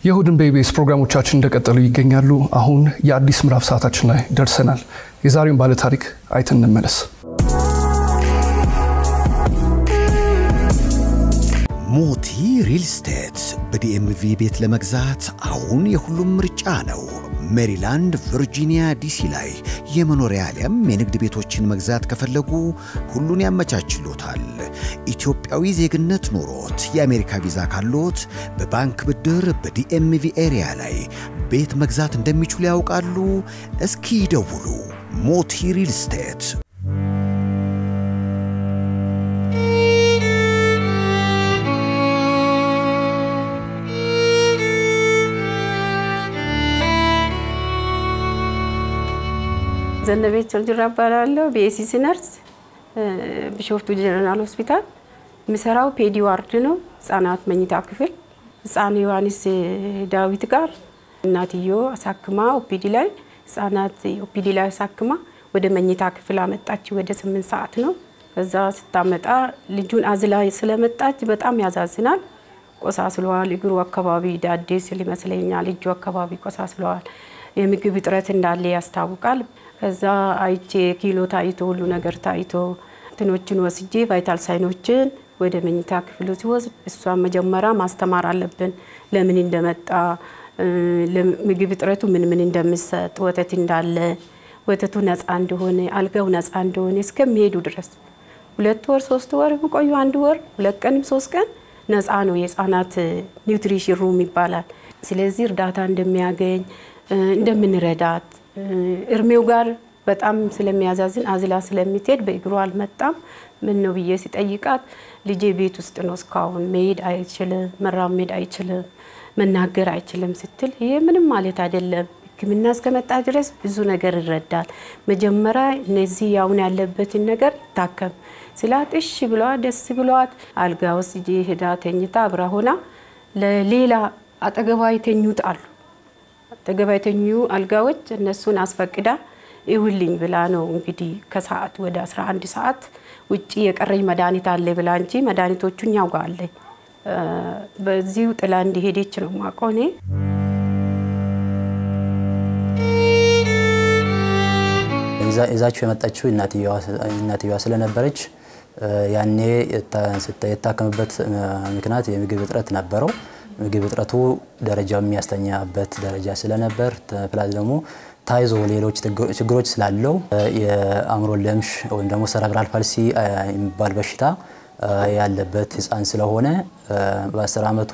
የሁድን ቤቢስ ፕሮግራሞቻችን እንደቀጠሉ ይገኛሉ። አሁን የአዲስ ምዕራፍ ሰዓታችን ላይ ደርሰናል። የዛሬውን ባለ ታሪክ አይተን እንመለስ። ሞቲ ሪል ስቴት በዲኤምቪ ቤት ለመግዛት አሁን የሁሉም ምርጫ ነው። ሜሪላንድ፣ ቨርጂኒያ፣ ዲሲ ላይ የመኖሪያ ዓለም የንግድ ቤቶችን መግዛት ከፈለጉ ሁሉን ያመቻችሎታል። ኢትዮጵያዊ ዜግነት ኖሮት የአሜሪካ ቪዛ ካሎት በባንክ ብድር በዲኤምቪ ኤሪያ ላይ ቤት መግዛት እንደሚችሉ ያውቃሉ? እስኪ ይደውሉ። ሞቲ ሪል ስቴት ዘነበች ቸልጅራ ባላለው ቢኤሲሲ ነርስ ቢሾፍቱ ጀነራል ሆስፒታል ምሰራው ፔዲ ዋርድ ነው። ህፃናት መኝታ ክፍል ህፃን ዮሐንስ ዳዊት ጋር እናትዮ አሳክማ ኦፒዲ ላይ ህፃናት ኦፒዲ ላይ አሳክማ ወደ መኝታ ክፍል አመጣች። ወደ 8 ሰዓት ነው። ከዛ ስታመጣ ልጁን አዝላ ስለመጣች በጣም ያዛዝናል። ቆሳስሏል። እግሩ አካባቢ ዳዴ ስለመስለኛል ልጁ አካባቢ ቆሳስሏል። የምግብ እጥረት እንዳለ ያስታውቃል። ከዛ አይቼ ኪሎ ታይቶ ሁሉ ነገር ታይቶ ትኖችን ወስጄ ቫይታል ሳይኖችን ወደ መኝታ ክፍሉ ሲወስድ እሷን መጀመሪያ ማስተማር አለብን። ለምን እንደመጣ ለምግብ እጥረቱ ምን እንደሚሰጥ ወተት እንዳለ ወተቱ ነፃ እንደሆነ አልጋው ነፃ እንደሆነ እስከሚሄዱ ድረስ 2 ወር 3 ወር ቆዩ። 1 ወር 2 ቀን 3 ቀን ነፃ ነው። የህፃናት ኒውትሪሽን ሩም ይባላል። ስለዚህ እርዳታ እንደሚያገኝ እንደምንረዳት እርሜው ጋር በጣም ስለሚያዛዝን አዝላ ስለሚትሄድ በእግሩ አልመጣም። ምን ነው ብዬ ሲጠይቃት ልጄ ቤት ውስጥ ነው እስካሁን መሄድ አይችልም፣ መራመድ አይችልም፣ መናገር አይችልም ስትል ይሄ ምንም ማለት አይደለም። ሕክምና እስከመጣ ድረስ ብዙ ነገር ይረዳል። መጀመሪያ እነዚህ ያውን ያለበትን ነገር ታከም ስላት እሺ ብሏት ደስ ብሏት አልጋ ወስጄ ሄዳ ተኝታ አብራ ሆና ለሌላ አጠገቧ ይተኙት አሉ። ተገባይተኙ አልጋዎች እነሱን አስፈቅዳ ይውልኝ ብላ ነው እንግዲህ ከሰዓት ወደ 11 ሰዓት ውጪ የቀረኝ መድኃኒት አለ ብላ እንጂ መድኃኒቶቹን ያውቃለ በዚሁ ጥላ እንዲሄደች ነው ማቆኔ። እዛችሁ የመጣችው እናትየዋ ስለነበረች ያኔ የታከመበት ምክንያት የምግብ እጥረት ነበረው። ምግብ እጥረቱ ደረጃው የሚያስተኛበት ደረጃ ስለነበር ፕላስ ደግሞ ታይዞ ሌሎች ችግሮች ስላለው የአእምሮ ለምሽ ወይም ደግሞ ሰረብራል ፓልሲ የሚባል በሽታ ያለበት ህፃን ስለሆነ በ10 አመቱ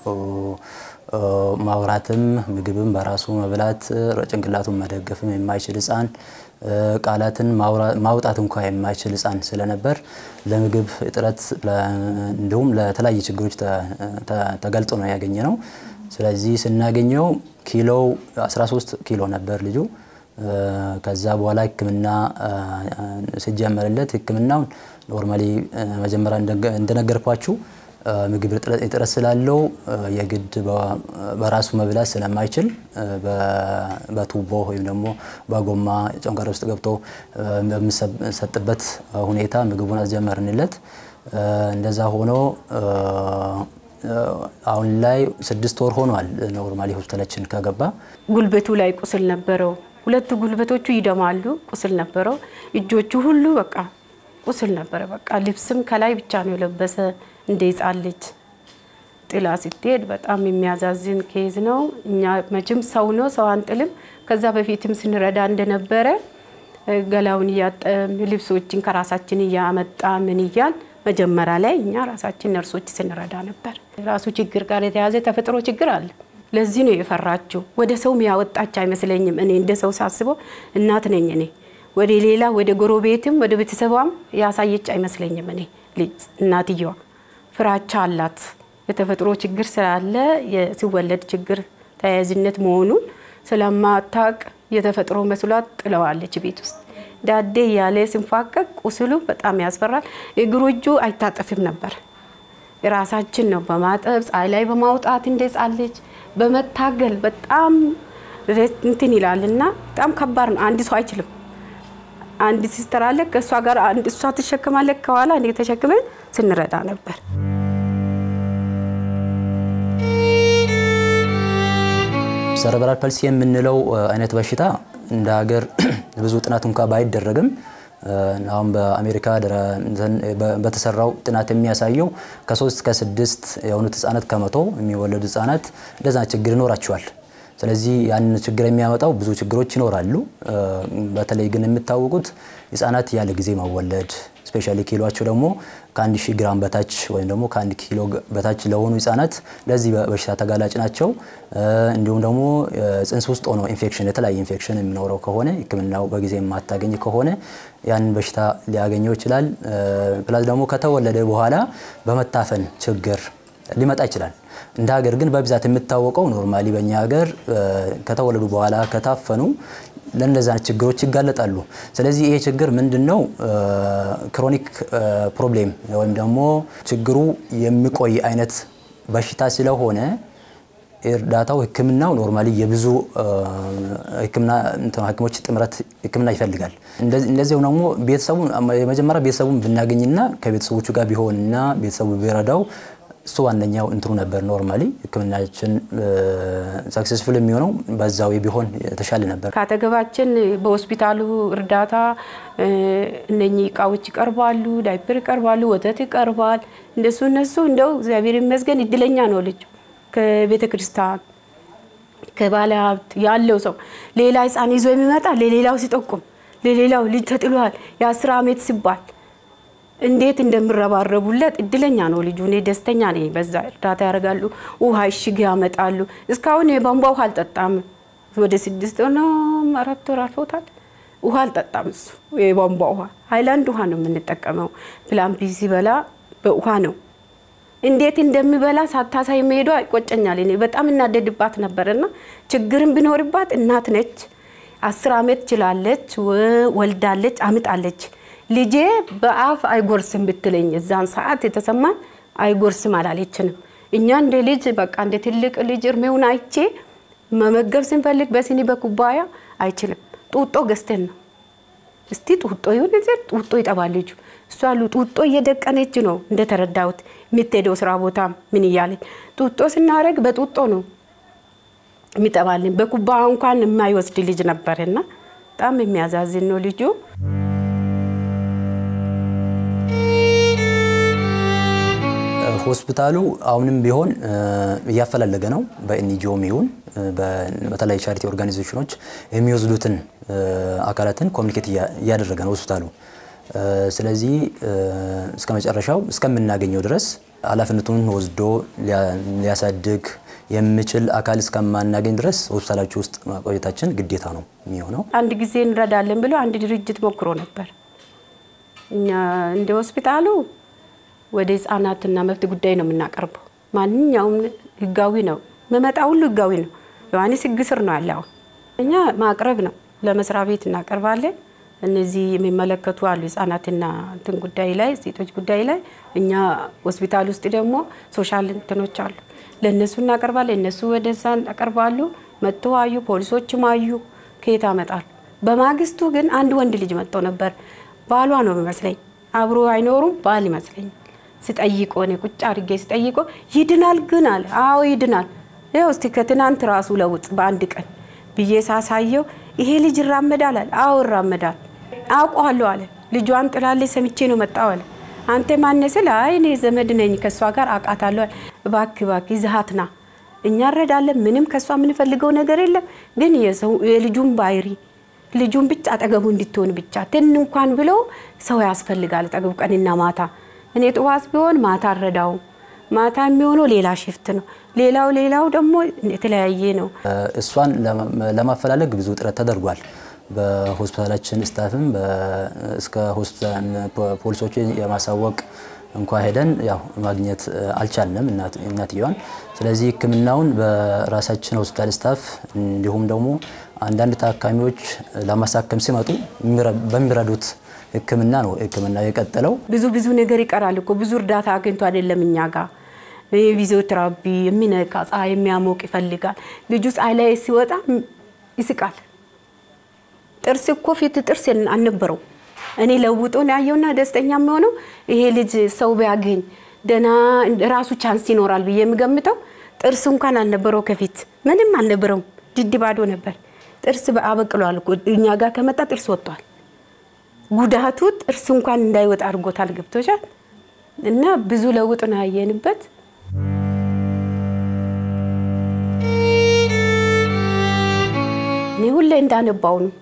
ማውራትም ምግብም በራሱ መብላት ጭንቅላቱን መደገፍም የማይችል ህፃን ቃላትን ማውጣት እንኳን የማይችል ህፃን ስለነበር ለምግብ እጥረት እንደውም ለተለያየ ችግሮች ተገልጦ ነው ያገኘነው። ስለዚህ ስናገኘው ኪሎ 13 ኪሎ ነበር ልጁ። ከዛ በኋላ ህክምና ሲጀመርለት ህክምናው ኖርማሊ መጀመሪያ እንደነገርኳችሁ ምግብ እጥረት ስላለው የግድ በራሱ መብላት ስለማይችል በቱቦ ወይም ደግሞ በጎማ ጨንጋራ ውስጥ ገብቶ በሚሰጥበት ሁኔታ ምግቡን አስጀመርንለት። እንደዛ ሆኖ አሁን ላይ 6 ወር ሆኗል ኖርማሊ ሆስፒታላችን ከገባ። ጉልበቱ ላይ ቁስል ነበረው። ሁለቱ ጉልበቶቹ ይደማሉ። ቁስል ነበረው። እጆቹ ሁሉ በቃ ቁስል ነበር። በቃ ልብስም ከላይ ብቻ ነው ለበሰ እንደይጻልጅ ጥላ ሲትሄድ በጣም የሚያዛዝን ኬዝ ነው። እኛ መቼም ሰው ነው ሰው አንጥልም። ከዛ በፊትም ስንረዳ እንደነበረ ገላውን ያጠም ልብሶችን ከራሳችን ያመጣ ምን ይያል መጀመሪያ ላይ እኛ ራሳችን ነርሶች ስንረዳ ነበር። ራሱ ችግር ጋር የተያዘ ተፈጥሮ ችግር አለ። ለዚህ ነው የፈራችው። ወደ ሰው ያወጣች አይመስለኝም። እኔ እንደ ሰው ሳስበው እናት ነኝ እኔ ወደ ሌላ ወደ ጎረቤትም ወደ ቤተሰቧም ያሳየች አይመስለኝም። እኔ እናትየዋ ፍራቻ አላት። የተፈጥሮ ችግር ስላለ የሲወለድ ችግር ተያያዝነት መሆኑን ስለማታቅ የተፈጥሮ መስሏት ጥለዋለች ቤት ውስጥ። ዳዴ ያለ ሲንፋቀቅ ቁስሉ በጣም ያስፈራል። እግሩ እጁ አይታጠፍም ነበር። ራሳችን ነው በማጠብ ፀሐይ ላይ በማውጣት እንደጻለች በመታገል በጣም እንትን ይላልና በጣም ከባድ ነው። አንድ ሰው አይችልም። አንድ ሲስተር አለ ከሷ ጋር አንድ እሷ ተሸክማለች ከኋላ እኔ ተሸክመን ስንረዳ ነበር። ሰረብራል ፓልሲ የምንለው አይነት በሽታ እንደ ሀገር ብዙ ጥናት እንኳን ባይደረግም አሁን በአሜሪካ በተሰራው ጥናት የሚያሳየው ከ3 እስከ 6 የሆኑት ህፃናት ከመቶ የሚወለዱ ህፃናት እንደዛ ችግር ይኖራቸዋል። ስለዚህ ያን ችግር የሚያመጣው ብዙ ችግሮች ይኖራሉ። በተለይ ግን የምታወቁት ህፃናት ያለ ጊዜ መወለድ ስፔሻሊ ኪሎአቸው ደግሞ ከ1000 ግራም በታች ወይም ደግሞ ከ1 ኪሎ በታች ለሆኑ ህፃናት ለዚህ በሽታ ተጋላጭ ናቸው። እንዲሁም ደግሞ ጽንስ ውስጥ ሆኖ ኢንፌክሽን የተለያየ ኢንፌክሽን የሚኖረው ከሆነ ህክምናው በጊዜ የማታገኝ ከሆነ ያን በሽታ ሊያገኘው ይችላል። ፕላስ ደግሞ ከተወለደ በኋላ በመታፈን ችግር ሊመጣ ይችላል። እንደ ሀገር ግን በብዛት የምታወቀው ኖርማሊ በእኛ ሀገር ከተወለዱ በኋላ ከታፈኑ ለነዛ ችግሮች ይጋለጣሉ። ስለዚህ ይሄ ችግር ምንድነው? ክሮኒክ ፕሮብሌም ወይም ደግሞ ችግሩ የሚቆይ አይነት በሽታ ስለሆነ እርዳታው ህክምናው ኖርማሊ የብዙ ህክምናዎች ጥምረት ህክምና ይፈልጋል። እንደዚህ ነው ቤተሰቡ የመጀመሪያ ቤተሰቡን ብናገኝና ከቤተሰቦቹ ጋር ቢሆንና ቤተሰቡ ቢረዳው እሱ ዋነኛው እንትሩ ነበር። ኖርማሊ ህክምናችን ሰክሰስፉል የሚሆነው በዛው ቢሆን ተሻለ ነበር። ካተገባችን በሆስፒታሉ እርዳታ እነኚህ እቃዎች ይቀርባሉ፣ ዳይፐር ይቀርባሉ፣ ወተት ይቀርባል። እነሱ እንደው እግዚአብሔር ይመስገን እድለኛ ነው ልጅ ከቤተ ክርስቲያን ከባለ ሀብት ያለው ሰው ሌላ ህፃን ይዞ የሚመጣ ለሌላው ሲጠቁም ለሌላው ልጅ ተጥሏል የ10 አመት ሲባል እንዴት እንደምረባረቡለት እድለኛ ነው ልጁ። እኔ ደስተኛ ነኝ። በዛ እርዳታ ያደርጋሉ፣ ውሃ እሽግ ያመጣሉ። እስካሁን የቧንቧ ውሃ አልጠጣም። ወደ 6 ነው 4 ወር አልፎታል። ውሃ አልጠጣም እሱ የቧንቧ ውሃ ሃይላንድ ውሃ ነው የምንጠቀመው። ፕላምፒ ሲበላ በውሃ ነው። እንዴት እንደሚበላ ሳታሳይ መሄዷ ይቆጨኛል። እኔ በጣም እናደድባት ነበርና ችግርም ቢኖርባት እናት ነች። 10 አመት ችላለች፣ ወልዳለች፣ አምጣለች። ልጄ በአፍ አይጎርስም ብትለኝ እዛን ሰዓት የተሰማን አይጎርስም አላለችንም። እኛ እንደ ልጅ በቃ እንደ ትልቅ ልጅ እርሜውን አይቼ መመገብ ስንፈልግ በሲኒ በኩባያ አይችልም። ጡጦ ገዝተን ነው እስቲ ጡጦ ይሁን እዚህ ጡጦ ይጠባል ልጁ። እሷሉ ጡጦ እየደቀነች ነው እንደተረዳሁት የምትሄደው ስራ ቦታ ምን ይያለኝ ጡጦ ስናረግ በጡጦ ነው የሚጠባልን። በኩባያ እንኳን የማይወስድ ልጅ ነበርና በጣም የሚያዛዝን ነው ልጁ። ሆስፒታሉ አሁንም ቢሆን ያፈላልገ ነው በኤንጂኦም ይሁን በተለያዩ ቻሪቲ ኦርጋናይዜሽኖች የሚወስዱትን አካላትን ኮሚኒኬት ያደረገ ነው ሆስፒታሉ። ስለዚህ እስከመጨረሻው እስከምናገኘው ድረስ ኃላፊነቱን ወስዶ ሊያሳድግ የሚችል አካል እስከማናገኝ ድረስ ሆስፒታላችሁ ውስጥ ማቆየታችን ግዴታ ነው የሚሆነው። አንድ ጊዜ እንረዳለን ብሎ አንድ ድርጅት ሞክሮ ነበር። እኛ እንደ ሆስፒታሉ ወደ ህፃናትና መብት ጉዳይ ነው የምናቀርበው። ማንኛውም ህጋዊ ነው መመጣ ሁሉ ህጋዊ ነው። ዮሐንስ ህግስር ነው ያለው። እኛ ማቅረብ ነው ለመስሪያ ቤት እናቀርባለን። እነዚህ የሚመለከቱ አሉ ህፃናትና እንትን ጉዳይ ላይ ሴቶች ጉዳይ ላይ እኛ ሆስፒታል ውስጥ ደግሞ ሶሻል እንትኖች አሉ ለነሱ እናቀርባለን። እነሱ ወደዛ ያቀርባሉ። መጥተው አዩ፣ ፖሊሶችም አዩ፣ ከየት አመጣሉ። በማግስቱ ግን አንድ ወንድ ልጅ መጥቶ ነበር። ባሏ ነው የሚመስለኝ፣ አብሮ አይኖሩም ባል ይመስለኝ። ሲጠይቆ ነው ቁጭ አድርጌ ሲጠይቆ ይድናል ግን አለ። አዎ ይድናል። ያው እስቲ ከትናንት ራሱ ለውጥ በአንድ ቀን ብዬ ሳሳየው ይሄ ልጅ ይራመዳል አለ። አዎ ይራመዳል አውቀዋለሁ አለ። ልጇን ጥላለች ሰምቼ ነው መጣው አለ። አንተ ማን ስለ አይ እኔ ዘመድ ነኝ ከሷ ጋር አቃታለሁ። እባክህ ይዘሃትና እኛ ረዳለን ምንም ከሷ ምን ፈልገው ነገር የለም። ግን የልጁን ባይሪ ልጁን ብቻ አጠገቡ እንድትሆን ብቻ ትን እንኳን ብለው ሰው ያስፈልጋል አጠገቡ ቀንና ማታ። እኔ ጥዋት ቢሆን ማታ ረዳው ማታ የሚሆነው ሌላ ሽፍት ነው። ሌላው ደግሞ የተለያየ ነው። እሷን ለማፈላለግ ብዙ ጥረት ተደርጓል። በሆስፒታላችን ስታፍም እስከ ሆስፒታል ፖሊሶች የማሳወቅ እንኳን ሄደን ያው ማግኘት አልቻልንም እናትየዋን። ስለዚህ ህክምናውን በራሳችን ሆስፒታል ስታፍ እንዲሁም ደግሞ አንዳንድ ታካሚዎች ለማሳከም ሲመጡ በሚረዱት ህክምና ነው ህክምና የቀጠለው። ብዙ ነገር ይቀራል እኮ ብዙ እርዳታ አግኝቶ አይደለም እኛ ጋር ፊዚዮቴራፒ የሚነካ ፀሐይ የሚያሞቅ ይፈልጋል። ልጁ ፀሐይ ላይ ሲወጣ ይስቃል። ጥርስ እኮ ፊት ጥርስ አልነበረው። እኔ ለውጦን ያየውና ደስተኛ የሚሆነው ይሄ ልጅ ሰው ቢያገኝ ደና ራሱ ቻንስ ይኖራል ብዬ የምገምተው ጥርስ እንኳን አልነበረው ከፊት ምንም አልነበረው ድድ ባዶ ነበር ጥርስ በአበቅሏል እኛ ጋር ከመጣ ጥርስ ወጥቷል ጉዳቱ ጥርስ እንኳን እንዳይወጣ አርጎታል ገብቶሻል እና ብዙ ለውጥ ነው ያየንበት እኔ ሁሌ እንዳነባው ነው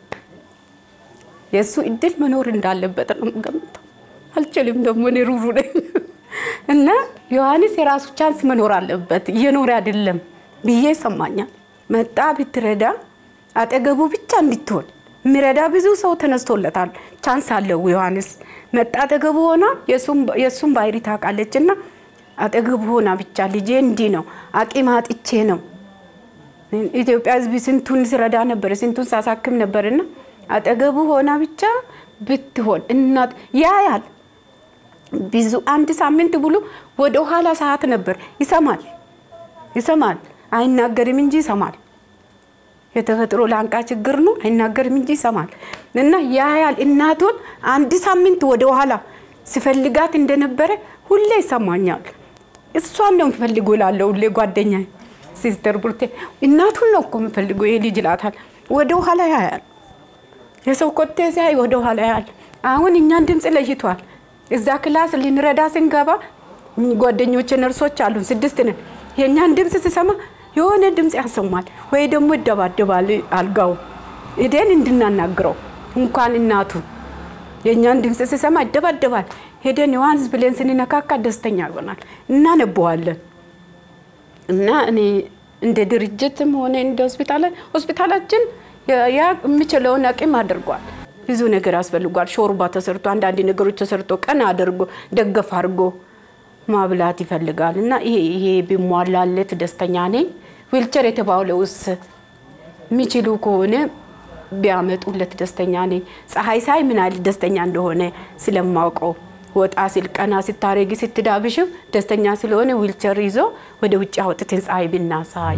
የሱ እድል መኖር እንዳለበት ነው ገምተው አልችልም ደግሞ እኔ ሩሩ ነኝ እና ዮሐንስ የራሱ ቻንስ መኖር አለበት እየኖረ አይደለም ብዬ ሰማኛል መጣ ብትረዳ አጠገቡ ብቻ እንድትሆን ምረዳ ብዙ ሰው ተነስቶለታል ቻንስ አለው ዮሐንስ መጣ አጠገቡ ሆና የሱም ባይሪ ታቃለችና አጠገቡ ሆና ብቻ ልጄ እንዲ ነው አቂም አጥቼ ነው ኢትዮጵያ ህዝብ ስንቱን ሲረዳ ነበር ስንቱን ሳሳክም ነበርና አጠገቡ ሆና ብቻ ብትሆን እናት ያያል ብዙ አንድ ሳምንት ብሎ ወደ ኋላ ሰዓት ነበር ይሰማል አይናገርም እንጂ ይሰማል የተፈጥሮ ላንቃ ችግር ነው አይናገርም እንጂ ይሰማል እና ያያል እናቱን አንድ ሳምንት ወደ ኋላ ሲፈልጋት እንደነበረ ሁሌ ይሰማኛል እሷን ነው ፈልጎ ላለው ሁሌ ጓደኛዬ ሲስተር ብሩቴ እናቱን ነው እኮ ፈልጎ የልጅ ላታል ወደ ኋላ ያያል የሰው ኮቴ ሲያይ ወደ ኋላ ያያል አሁን እኛን ድምጽ ለይቷል እዛ ክላስ ሊንረዳ ስንገባ ጓደኞቼ ነርሶች አሉን 6 ነን የኛን ድምጽ ሲሰማ የሆነ ድምጽ ያሰማል ወይ ደግሞ ይደባደባል አልጋው እደን እንድናናግረው እንኳን እናቱ የኛን ድምጽ ሲሰማ ይደባደባል ሄደን ዮሐንስ ብለን ስንነካካ ደስተኛ ይሆናል እና ነበዋለን እና እኔ እንደ ድርጅትም ሆነ እንደ ሆስፒታላችን ያ የሚችለውን አቅም አድርጓል ብዙ ነገር አስፈልጓል ሾርባ ተሰርቶ አንዳንድ ነገሮች ተሰርቶ ቀን አድርጎ ደገፍ አድርጎ ማብላት ይፈልጋልና ይሄ ቢሟላለት ደስተኛ ነኝ ዊልቸር የተባለውስ ሚችሉ ከሆነ ቢያመጡለት ደስተኛ ነኝ ፀሐይ ሳይ ምን አይል ደስተኛ እንደሆነ ስለማውቀው ወጣ ሲል ቀና ሲታረጊ ስትዳብሽ ደስተኛ ስለሆነ ዊልቸር ይዞ ወደ ውጭ አውጥተን ፀሐይ ብናሳይ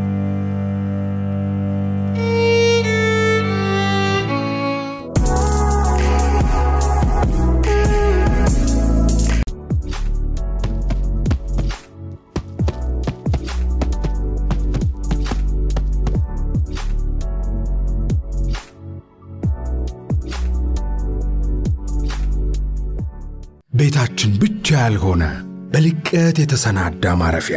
ቤታችን ብቻ ያልሆነ በልቀት የተሰናዳ ማረፊያ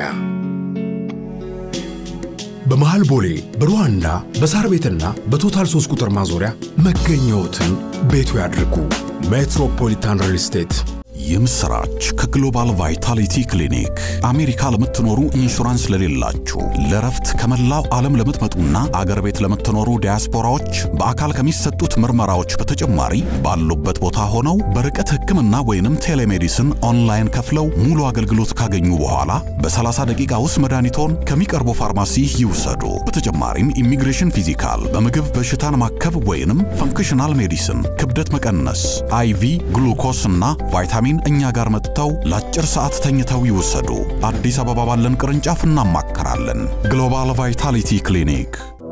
በመሃል ቦሌ በሩዋንዳ በሳር ቤትና በቶታል 3 ቁጥር ማዞሪያ መገኘዎትን ቤቱ ያድርጉ ሜትሮፖሊታን ሪል ስቴት የምስራች ከግሎባል ቫይታሊቲ ክሊኒክ አሜሪካ ለምትኖሩ ኢንሹራንስ ለሌላችሁ ለረፍት ከመላው ዓለም ለምትመጡና አገር ቤት ለምትኖሩ ዲያስፖራዎች በአካል ከሚሰጡት ምርመራዎች በተጨማሪ ባሉበት ቦታ ሆነው በርቀት ህክምና ወይንም ቴሌሜዲሲን ኦንላይን ከፍለው ሙሉ አገልግሎት ካገኙ በኋላ በ30 ደቂቃ ውስጥ መድኃኒቶን ከሚቀርቡ ፋርማሲ ይውሰዱ በተጨማሪም ኢሚግሬሽን ፊዚካል በምግብ በሽታን ማከብ ወይንም ፈንክሽናል ሜዲሲን ክብደት መቀነስ አይቪ ግሉኮስ እና ቫይታሚን እኛ ጋር መጥተው ለአጭር ሰዓት ተኝተው ይወሰዱ አዲስ አበባ ባለን ቅርንጫፍ እናማከራለን ግሎባል ቫይታሊቲ ክሊኒክ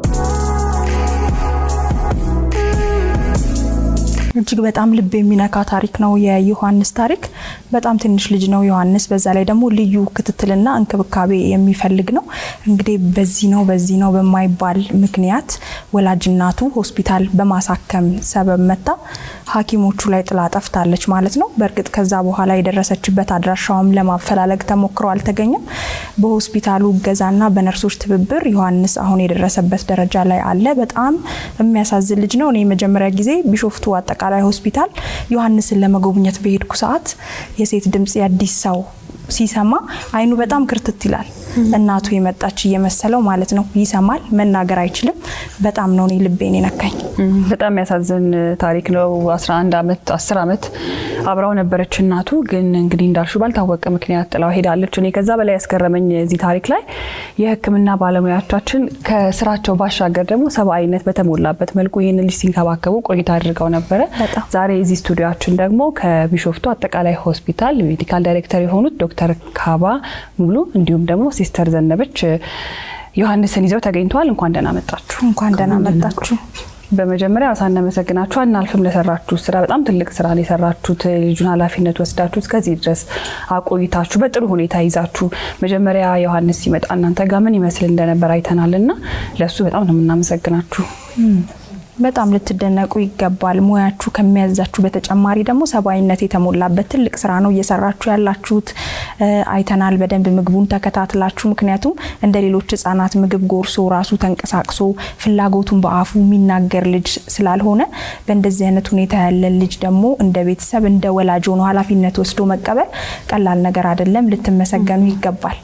እጅግ በጣም ልብ የሚነካ ታሪክ ነው የዮሐንስ ታሪክ በጣም ትንሽ ልጅ ነው ዮሐንስ በዛ ላይ ደግሞ ልዩ ክትትልና እንክብካቤ የሚፈልግ ነው እንግዲህ በዚህ ነው በማይባል ምክንያት ወላጅናቱ ሆስፒታል በማሳከም ሰበብ መጣ ሐኪሞቹ ላይ ጥላ ጠፍታለች ማለት ነው በርግጥ ከዛ በኋላ የደረሰችበት አድራሻውም ለማፈላለግ ተሞክሮ አልተገኘም በሆስፒታሉ ገዛና በነርሶች ትብብር ዮሐንስ አሁን የደረሰበት ደረጃ ላይ አለ በጣም የሚያሳዝን ልጅ ነው እኔ መጀመሪያ ጊዜ ቢሾፍቱ አጠቃላይ ሆስፒታል ዮሐንስን ለመጎብኘት በሄድኩ ሰዓት የሴት ድምጽ ያዲስ ሰው ሲሰማ አይኑ በጣም ክርትት ይላል እናቱ የመጣች እየመሰለው ማለት ነው ይሰማል መናገር አይችልም በጣም ነው እኔ ልቤን የነካኝ በጣም ያሳዝን ታሪክ ነው 11 አመት 10 አመት አብራው ነበረች እናቱ ግን እንግዲህ እንዳልሹ ባልታወቀ ምክንያት ጥላው ሄዳለች እኔ ከዛ በላይ ያስገረመኝ እዚህ ታሪክ ላይ የህክምና ባለሙያዎቻችን ከስራቸው ባሻገር ደግሞ ሰብአዊነት በተሞላበት መልኩ ይሄን ልጅ ሲንከባከቡ ቆይታ አድርገው ነበር ዛሬ እዚህ ስቱዲዮአችን ደግሞ ከቢሾፍቱ አጠቃላይ ሆስፒታል ሜዲካል ዳይሬክተር የሆኑት ዶክተር ካባ ሙሉ እንዲሁም ደግሞ ሲስተር ዘነበች ዮሐንስን ይዘው ተገኝተዋል እንኳን ደህና መጣችሁ በመጀመሪያ አሳነመሰግናችሁ እናልፍም ለሰራችሁ ስራ በጣም ትልቅ ስራ ነው የሰራችሁት ልጁን ኃላፊነት ወስዳችሁ እስከዚህ ድረስ አቆይታችሁ በጥሩ ሁኔታ ይዛችሁ መጀመሪያ ዮሐንስ ሲመጣ እናንተ ጋር ምን ይመስል እንደነበር አይተናልና ለሱ በጣም ነው እናመሰግናችሁ በጣም ልትደነቁ ይገባል ሙያችሁ ከሚያዛችሁ በተጨማሪ ደግሞ ሰባይነት የተሞላበት ትልቅ ስራ ነው እየሰራችሁ ያላችሁት አይተናል በደንብ ምግቡን ተከታትላችሁ ምክንያቱም እንደ ሌሎች ህፃናት ምግብ ጎርሶ ራሱ ተንቀሳቅሶ ፍላጎቱን በአፉ የሚናገር ልጅ ስላልሆነ በእንደዚህ አይነት ሁኔታ ያለ ልጅ ደግሞ እንደ ቤተሰብ እንደ ወላጅ ሆኖ ኃላፊነት ወስዶ መቀበል ቀላል ነገር አይደለም ልትመሰገኑ ይገባል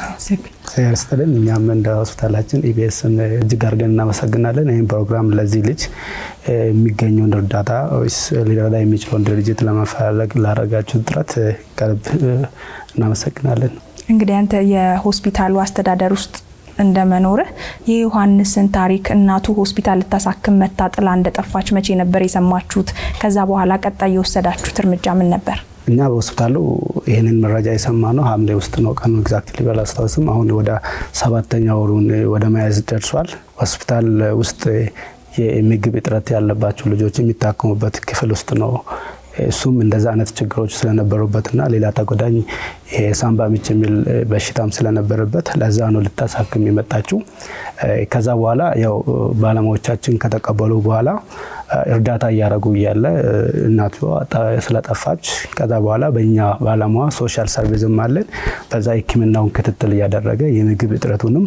ሰያስተልን እኛም እንደ ሆስፒታላችን ኢቢኤስን እጅግ አድርገን እናመሰግናለን ይሄን ፕሮግራም ለዚህ ልጅ የሚገኘውን እርዳታ ወይስ ሊረዳ የሚችለውን ድርጅት ለማፈላለግ ላደረጋችሁ ጥረት ከልብ እናመሰግናለን እንግዲህ አንተ የሆስፒታሉ አስተዳደር ውስጥ እንደመኖር የዮሐንስን ታሪክ እናቱ ሆስፒታል ተሳክም መታ ጥላ እንደጠፋች መቼ ነበር የሰማችሁት ከዛ በኋላ ቀጣይ የወሰዳችሁት እርምጃ ምን ነበር እኛ በሆስፒታሉ ይሄንን መረጃ የሰማነው ሐምሌ ውስጥ ነው ቀኑ ኤግዛክትሊ ባላስታውስም አሁን ወደ 7ኛው ወሩን ወደ መያዝ ደርሷል ሆስፒታል ውስጥ የምግብ እጥረት ያለባቸው ልጆች የሚታከሙበት ክፍል ውስጥ ነው እሱም እንደዛ አይነት ችግሮች ስለነበሩበትና ሌላ ተጎዳኝ የሳምባ ምች የሚል በሽታም ስለነበረበት ለዛ ነው ልታሳክም የመጣችው ከዛ በኋላ ያው ባለሙያዎቻችን ከተቀበሉ በኋላ እርዳታ ያረጉ ያለ እናቷ ስለጠፋች ከዛ በኋላ በእኛ ባለሙያ ሶሻል ሰርቪስም አለን በዛ ህክምናውን ክትትል ያደረገ የምግብ እጥረቱንም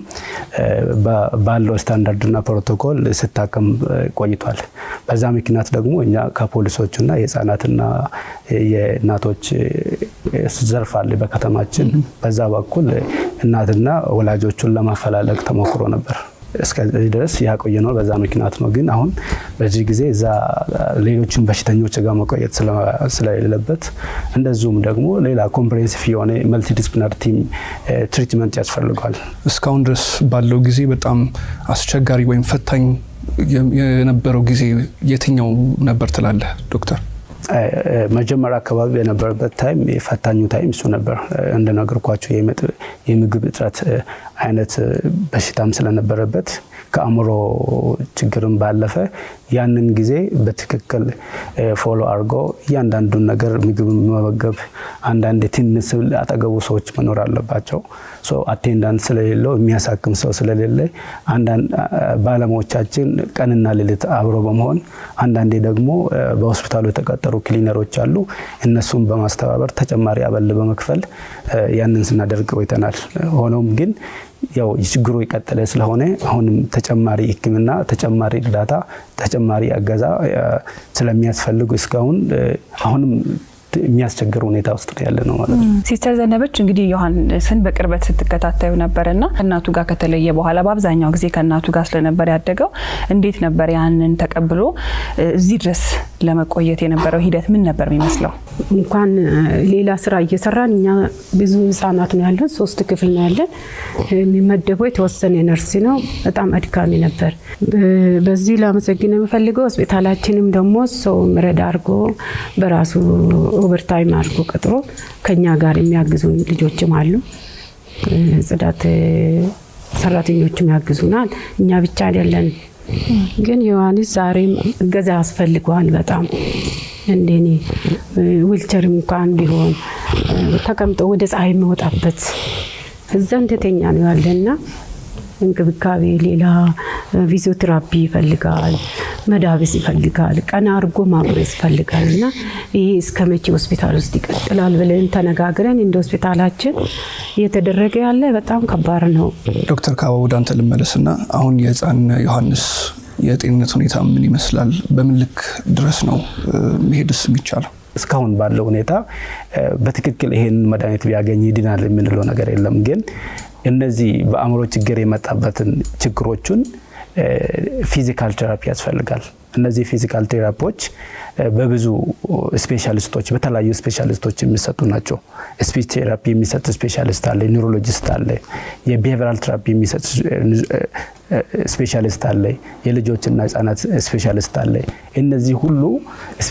ባለው ስታንዳርድና ፕሮቶኮል ስታከም ቆይቷል በዛ ምክንያት ደግሞ እኛ ከፖሊሶችና የህፃናትና የእናቶች ዘርፍ አለ በከተማችን በዛ በኩል እናትና ወላጆቹን ለማፈላለግ ተሞክሮ ነበር እስከዚህ ድረስ ያቆየነው በዛ ምክንያት ነው ግን አሁን በዚህ ጊዜ እዛ ሌሎችን በሽተኞች ጋር መቆየት ስለሌለበት እንደዚሁም ደግሞ ሌላ ኮምፕሬሄንሲቭ የሆነ መልቲዲስፕሊናሪ ቲም ትሪትመንት ያስፈልጋል እስካሁን ድረስ ባለው ጊዜ በጣም አስቸጋሪ ወይም ፈታኝ የነበረው ጊዜ የትኛው ነበር ትላለህ ዶክተር መጀመሪያ አካባቢ የነበረበት ታይም የፈታኙ ታይም እሱ ነበር እንደነገርኳችሁ የምግብ እጥረት አይነት በሽታም ስለነበረበት ከአምሮ ችግርም ባለፈ ያንን ጊዜ በትክክል ፎሎ አርጎ ያንዳንዱን ነገር ምግብ መመገብ አንዳንድ ትንሽ አጠገቡ ሰዎች መኖር አለባቸው ሶ አቴንዳንት ስለሌለው የሚያሳክም ሰው ስለሌለ አንዳንድ ባለሙያዎቻችን ቀንና ሌሊት አብሮ በመሆን አንዳንዴ ደግሞ በሆስፒታሉ የተቀጠሩ ክሊነሮች አሉ እነሱም በማስተባበር ተጨማሪ አበል በመክፈል ያንን ስናደርግ ቆይተናል ሆኖም ግን ያው ችግሩ ይቀጥላል ስለሆነ አሁንም ተጨማሪ ህክምና ተጨማሪ እርዳታ ተጨማሪ አገዛ ስለሚያስፈልጉ እስካሁን አሁንም የሚያስቸግር ሁኔታ ውስጥ ያለ ነው ማለት ነው ሲስተር ዘነበች እንግዲህ ዮሐንስን በቅርበት ስትከታተዩ ነበርና እናቱ ጋር ከተለየ በኋላ በአብዛኛው ጊዜ ከናቱ ጋር ስለነበር ያደገው እንዴት ነበር ያንን ተቀብሎ እዚህ ድረስ ለመቆየት የነበረው ሂደት ምን ነበር የሚመስለው እንኳን ሌላ ስራ እየሰራን እኛ ብዙ ህፃናት ነው ያለን 3 ክፍል ነው ያለን የሚመደበው የተወሰነ ነርስ ነው በጣም አድካሚ ነበር በዚህ ለማመስገን የምፈልገው ሆስፒታላችንም ደግሞ ሰው ምረዳ አርጎ በራሱ ኦቨርታይም አርጎ ቀጥሮ ከኛ ጋር የሚያግዙ ልጆችም አሉ ጽዳት ሰራተኞችም ያግዙናል እኛ ብቻ አይደለን ግን ዮሐንስ ዛሬም ገዛ አስፈልጓል በጣም እንደኔ ዊልቸር እንኳን ቢሆን ተቀምጦ ወደ ፀሐይ መውጣበት እዛንተኛ ነው ያለና እንክብካቤ ሌላ ፊዚዮቴራፒ ይፈልጋል መዳበስ ይፈልጋል ቀና አርጎ ማብረስ ይፈልጋልና ይሄ እስከመቼ ሆስፒታል ውስጥ ይቀጥላል ብለን ተነጋግረን እንደ ሆስፒታላችን እየተደረገ ያለ በጣም ከባድ ነው ዶክተር ካባው ዳንተ ልመለስና አሁን የህፃን ዮሐንስ የጤንነት ሁኔታ ምን ይመስላል በምን ልክ ድረስ ነው መሄድስ የሚቻለው እስካሁን ባለው ሁኔታ በትክክል ይሄን መድኃኒት ቢያገኝ ይድናል የምንለው ነገር የለም ግን እነዚህ በአእምሮ ችግር የመጣበትን ችግሮቹን ፊዚካል ቴራፒ ያስፈልጋል እነዚህ ፊዚካል ቴራፒዎች በብዙ ስፔሻሊስቶች በተለያዩ ስፔሻሊስቶች የሚሰጡ ናቸው ስፒች ቴራፒ የሚሰጥ ስፔሻሊስት አለ ኒውሮሎጂስት አለ የቢሄቪራል ቴራፒ የሚሰጥ ስፔሻሊስት አለ የልጆችና ህፃናት ስፔሻሊስት አለ እነዚህ ሁሉ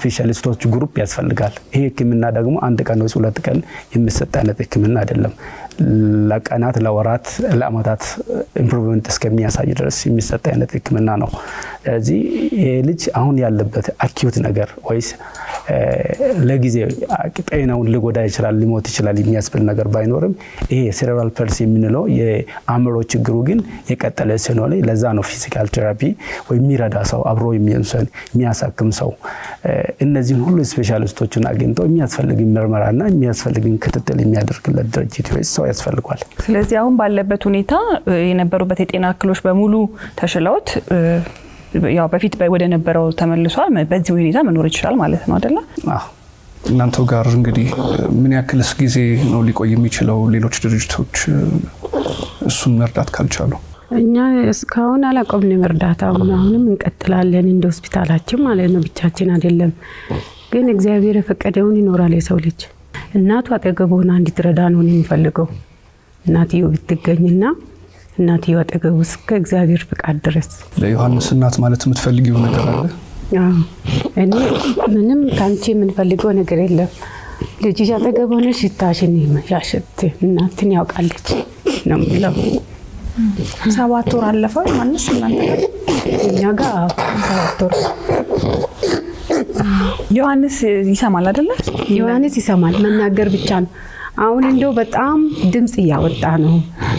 ስፔሻሊስቶች ግሩፕ ያስፈልጋል ይሄ ህክምና ደግሞ አንድ ቀን ወይ 2 ቀን የሚሰጥ አይነት ህክምና አይደለም ለቀናት ለወራት ለአመታት ኢምፕሩቭመንት እስከሚያሳይ ድረስ የሚሰጥ አይነት ህክምና ነው እዚህ ልጅ አሁን ያለበት አኪዩት ነገር ወይስ ለጊዜ ጤናውን ሊጎዳ ይችላል ሊሞት ይችላል የሚያስብል ነገር ባይኖርም ይሄ ሴሬብራል ፐልሲ የምንለው የአእምሮ ችግሩ ግን የቀጠለ ስለሆነ ለዛ ነው ፊዚካል ቴራፒ ወይ የሚረዳ ሰው አብሮ የሚያሳክም ሰው እነዚህ ሁሉ ስፔሻሊስቶችን አግኝተው የሚያስፈልግ ምርመራና የሚያስፈልግ ክትትል የሚያደርግለት ድርጅት ወይ ሰው ያስፈልጋል ስለዚህ አሁን ባለበት ሁኔታ የነበሩበት የጤና እክሎች በሙሉ ተሽለውት ያው በፊት ወደ ነበረው ተመልሷል በዚህ ሁኔታ መኖር ይችላል ማለት ነው አይደል አዎ እናንተው ጋር እንግዲህ ምን ያክልስ ጊዜ ነው ሊቆይ የሚችለው ሌሎች ድርጅቶች እሱን መርዳት ካልቻሉ እኛ እስካሁን አላቆምንም እርዳታውን አሁንም እንቀጥላለን እንደ ሆስፒታላችን ማለት ነው ብቻችን አይደለም ግን እግዚአብሔር የፈቀደውን ይኖራል የሰው ልጅ እናቱ አጠገቡና እንድትረዳ ነው የሚፈልገው እናትዮ ብትገኝና እናትዮ አጠገቡ እስከ እግዚአብሔር ፍቃድ ድረስ ለዮሐንስ እናት ማለት የምትፈልጊው ነገር አለ እኔ ምንም ካንቺ የምንፈልገው ነገር የለም ልጅሽ አጠገቡ ሆነሽ ሽታሽን ያሽት እናትን ያውቃለች ነው የሚለው 7 ወር አለፈው ዮሐንስ እናንተ እኛ ጋር 7 ወር ዮሐንስ ይሰማል አይደል ዮሐንስ ይሰማል መናገር ብቻ ነው አሁን እንደው በጣም ድምጽ ያወጣ ነው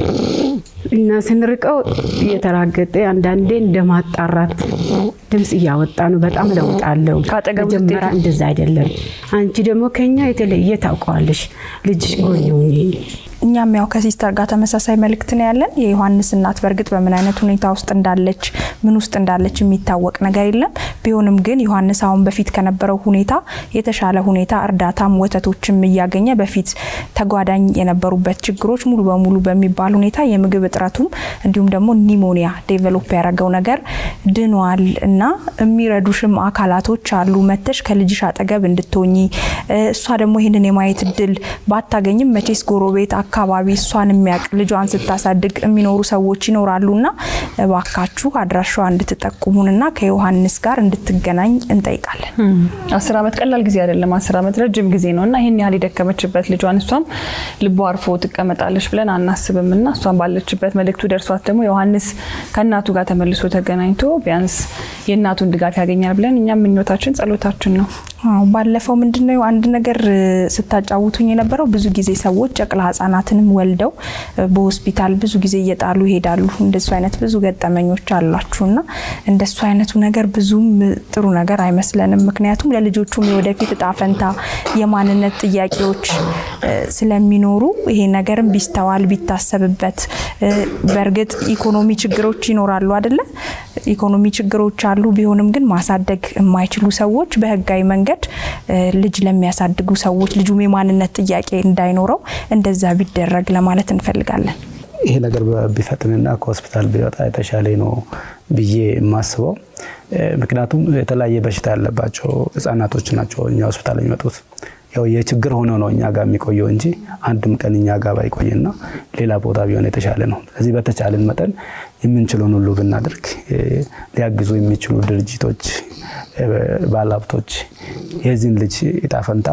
እና ስንርቀው የተራገጠ አንዳንዴ እንደማጣራት ድምጽ ያወጣ ነው በጣም ለውጣለው ከጀመራ እንደዛ አይደለም አንቺ ደግሞ ከኛ የተለየ ታውቀዋለሽ ልጅሽ ጎኝውኝ እኛም ያው ከሲስተር ጋር ተመሳሳይ መልእክት ነው ያለን የዮሐንስ እናት በርግጥ በምን አይነት ሁኔታ ውስጥ እንዳለች ምን ውስጥ እንዳለች የሚታወቅ ነገር የለም ቢሆንም ግን ዮሐንስ አሁን በፊት ከነበረው ሁኔታ የተሻለ ሁኔታ እርዳታም ወተቶችም ያገኘ በፊት ተጓዳኝ የነበሩበት ችግሮች ሙሉ በሙሉ በሚባል ሁኔታ የምግብ እጥረቱም እንዲሁም ደግሞ ኒሞኒያ ዴቨሎፕ ያደረገው ነገር ድኗል እና የሚረዱሽም አካላቶች አሉ መተሽ ከልጅሽ አጠገብ እንድትሆኚ እሷ ደግሞ ይሄንን የማየት ድል ባታገኝም መቼስ ጎሮቤት አካባቢ እሷን የሚያቅ ልጇን ስታሳድግ የሚኖሩ ሰዎች ይኖራሉና ባካችሁ አድራሻው እንድትጠቁሙንና ከዮሐንስ ጋር እንድትገናኝ እንጠይቃለን 10 አመት ቀላል ጊዜ አይደለም 10 አመት ረጅም ጊዜ ነውና ይሄን ያህል ይደከመችበት ልጇን እሷም ልቧ አርፎ ትቀመጣለች ብለን አናስብምና እሷን ባለችበት መልእክቱ ደርሷት ደግሞ ዮሐንስ ከናቱ ጋር ተመልሶ ተገናኝቶ ቢያንስ የናቱን ድጋፍ ያገኛል ብለን እኛም ምኞታችን ጸሎታችን ነው ባለፈው ምንድነው አንድ ነገር ስታጫውቱኝ የነበረው ብዙ ጊዜ ሰዎች ጨቅላ ህፃናትንም ወልደው በሆስፒታል ብዙ ጊዜ እየጣሉ ይሄዳሉ እንደሱ አይነት ብዙ ገጠመኞች አላችሁና እንደሱ አይነቱ ነገር ብዙም ጥሩ ነገር አይመስለንም ምክንያቱም ለልጆቹም የወደፊት ጣፈንታ የማንነት ጥያቄዎች ስለሚኖሩ ይሄ ነገርም ቢስተዋል ቢታሰብበት በርግጥ ኢኮኖሚ ችግሮች ይኖራሉ አይደለ ኢኮኖሚ ችግሮች አሉ ቢሆንም ግን ማሳደግ የማይችሉ ሰዎች በህጋዊ መንገድ ልጅ ለሚያሳድጉ ሰዎች ልጁም የማንነት ጥያቄ እንዳይኖረው እንደዛ ቢደረግ ለማለት እንፈልጋለን ይሄ ነገር ቢፈጥንና ከሆስፒታል ቢወጣ የተሻለ ነው ብዬ ማስበው ምክንያቱም የተለያየ በሽታ ያለባቸው ህፃናቶች ናቸው እኛ ሆስፒታል የሚመጡት ያው የችግር ሆኖ ነው እኛ ጋር የሚቆየው እንጂ አንድም ቀን እኛ ጋር ባይቆይና ሌላ ቦታ ቢሆን የተሻለ ነው ስለዚህ በተቻለን መጠን የምንችለውን ሁሉ ብናደርግ ሊያግዙ የሚችሉ ድርጅቶች ባለሀብቶች የዚህን ልጅ ጣፈንታ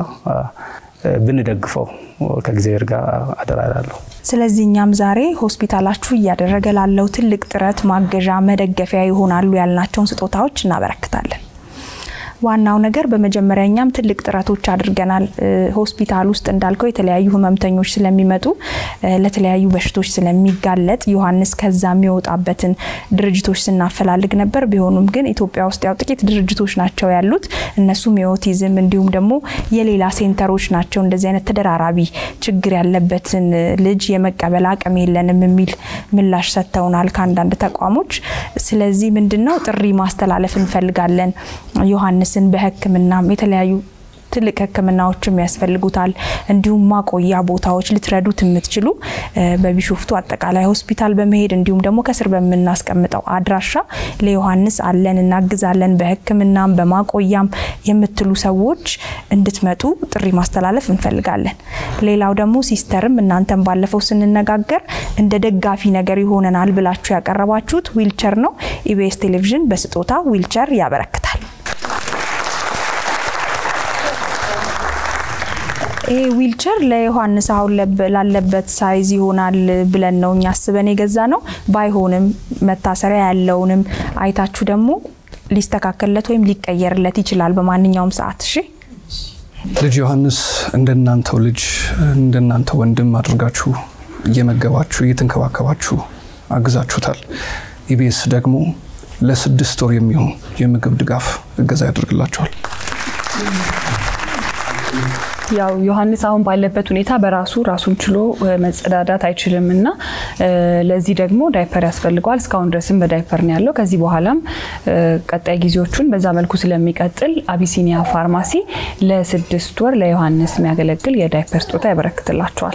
ብንደግፈው ከእግዚአብሔር ጋር አደራላለሁ ስለዚህ እኛም ዛሬ ሆስፒታላችሁ እያደረገ ላለው ትልቅ ጥረት ማገዣ መደገፊያ ይሆናሉ ያልናቸውን ስጦታዎች እናበረክታለን ዋናው ነገር በመጀመሪያኛም ትልቅ ጥረቶች አድርገናል ሆስፒታል ውስጥ እንዳልከው የተለያዩ ህመምተኞች ስለሚመጡ ለተለያዩ በሽቶች ስለሚጋለጥ ዮሐንስ ከዛ የሚወጣበትን ድርጅቶች ስናፈላልግ ነበር ቢሆኑም ግን ኢትዮጵያ ውስጥ ያው ጥቂት ድርጅቶች ናቸው ያሉት እነሱም የኦቲዝም እንዲሁም ደግሞ የሌላ ሴንተሮች ናቸው እንደዚህ አይነት ተደራራቢ ችግር ያለበትን ልጅ የመቀበል አቅም የለንም የሚል ምላሽ ሰጥተውናል ከአንዳንድ ተቋሞች ስለዚህ ምንድነው ጥሪ ማስተላለፍ እንፈልጋለን ዮሐንስን በህክምና የተለያዩ ትልቅ ህክምናዎችም ያስፈልጉታል እንዲሁም ማቆያ ቦታዎች ልትረዱት የምትችሉ በቢሾፍቱ አጠቃላይ ሆስፒታል በመሄድ እንዲሁም ደግሞ ከስር በመናስቀምጠው አድራሻ ለዮሐንስ አለን እናግዛለን በህክምናም በማቆያም የምትሉ ሰዎች እንድትመጡ ጥሪ ማስተላለፍ እንፈልጋለን ሌላው ደግሞ ሲስተርም እናንተም ባለፈው ስንነጋገር እንደ ደጋፊ ነገር ይሆነናል ብላችሁ ያቀረባችሁት ዊልቸር ነው ኢቢኤስ ቴሌቪዥን በስጦታ ዊልቸር ያበረክታል ዊልቸር ለዮሐንስ አሁን ላለበት ሳይዝ ይሆናል ብለን ነው እኛ አስበን የገዛ ነው ባይሆንም መታሰሪያ ያለውንም አይታችሁ ደግሞ ሊስተካከልለት ወይም ሊቀየርለት ይችላል በማንኛውም ሰዓት እሺ ልጅ ዮሐንስ እንደናንተው ልጅ እንደናንተ ወንድም አድርጋችሁ እየመገባችሁ እየተንከባከባችሁ አግዛችሁታል ኢቢኤስ ደግሞ ለ6 ወር የሚሆን የምግብ ድጋፍ እገዛ ያደርግላችኋል ያው ዮሐንስ አሁን ባለበት ሁኔታ በራሱ ራሱን ችሎ መጸዳዳት አይችልምና ለዚህ ደግሞ ዳይፐር ያስፈልጋል እስካሁን ድረስም በዳይፐር ነው ያለው ከዚህ በኋላም ቀጣይ ጊዜዎቹን በዛ መልኩ ስለሚቀጥል አቢሲኒያ ፋርማሲ ለ6 ወር ለዮሐንስ የሚያገለግል የዳይፐር ስጦታ ያበረክትላቸዋል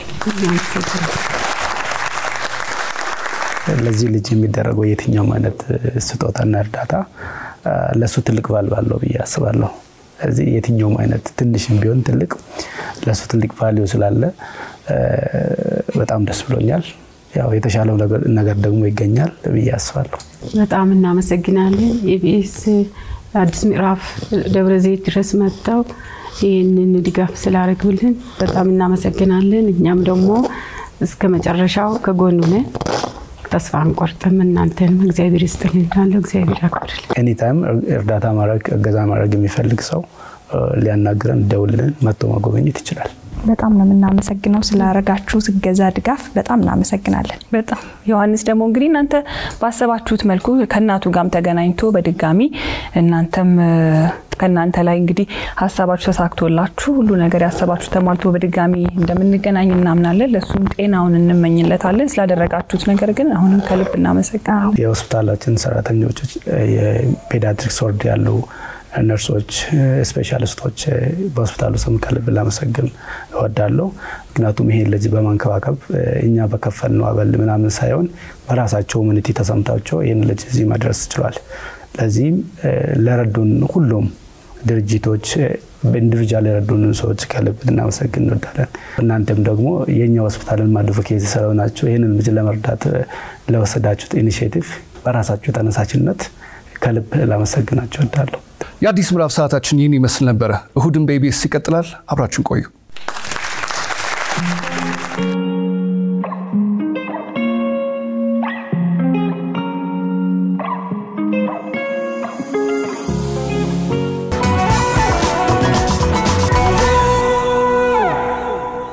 ለዚህ ልጅ የሚደረገው የትኛው ማለት ስጦታና እርዳታ ለሱ ትልቅ ባልባለው በያስባለሁ እዚህ የትኛው አይነት ትንሽም ቢሆን ትልቅ ለሱ ትልቅ ቫልዩ ስላለ በጣም ደስ ብሎኛል ያው የተሻለው ነገር ደግሞ ይገኛል በያስባለሁ በጣም እናመሰግናለን ኢቢኤስ አዲስ ምዕራፍ ደብረዘይት ድረስ መጣው ይሄንን ድጋፍ ስላደረጉልን በጣም እናመሰግናለን እኛም ደግሞ እስከ መጨረሻው ከጎኑ ነን ተስፋ አንቆርጥም እናንተን እግዚአብሔር ይስጥልን ታለው እግዚአብሔር ያክብርልን ኤኒ ታይም እርዳታ ማድረግ እገዛ ማድረግ የሚፈልግ ሰው ሊያናግረን ደውልን መጥቶ ማጎብኘት ይችላል በጣም ነው እናመሰግነው ስላረጋችሁ ስገዛ ድጋፍ በጣም እናመሰግናለን በጣም ዮሐንስ ደግሞ እንግዲህ እናንተ ባሰባችሁት መልኩ ከናቱ ጋም ተገናኝቶ በድጋሚ እናንተም ከናንተ ላይ እንግዲህ ሐሳባችሁ ተሳክቶላችሁ ሁሉ ነገር ያሰባችሁ ተሟልቶ በድጋሚ እንደምንገናኝ እናምናለን ለሱም ጤናውን እንመኝለታለን ስላደረጋችሁት ነገር ግን አሁንም ከልብ እናመሰግናለን የሆስፒታላችን ሰራተኞች የፔዲያትሪክስ ወርድ ያለው ነርሶች ስፔሻሊስቶች በሆስፒታሉ ስም ከልብ ላመሰግን እወዳለሁ ምክንያቱም ይሄ ልጅ በማንከባከብ እኛ በከፈልነው አበል ምናምን ሳይሆን በራሳቸው ምንት ተሰምታቸው ይሄን ልጅ እዚህ መድረስ ይችላል ለዚህም ለረዱን ሁሉም ድርጅቶች በኢንዲቪጁዋል ለረዱን ሰዎች ከልብ እናመሰግን እንወዳለን እናንተም ደግሞ የኛ ሆስፒታልን ማድቮኬሲ ስለሆናችሁ ይሄንን ልጅ ለመርዳት ለወሰዳችሁት ኢኒሺዬቲቭ በራሳችሁ ተነሳሽነት ከልብ ላመሰግናችሁ እወዳለሁ የአዲስ ምዕራፍ ሰዓታችን ይህን ይመስል ነበር እሁድን በኢቢኤስ ይቀጥላል አብራችሁን ቆዩ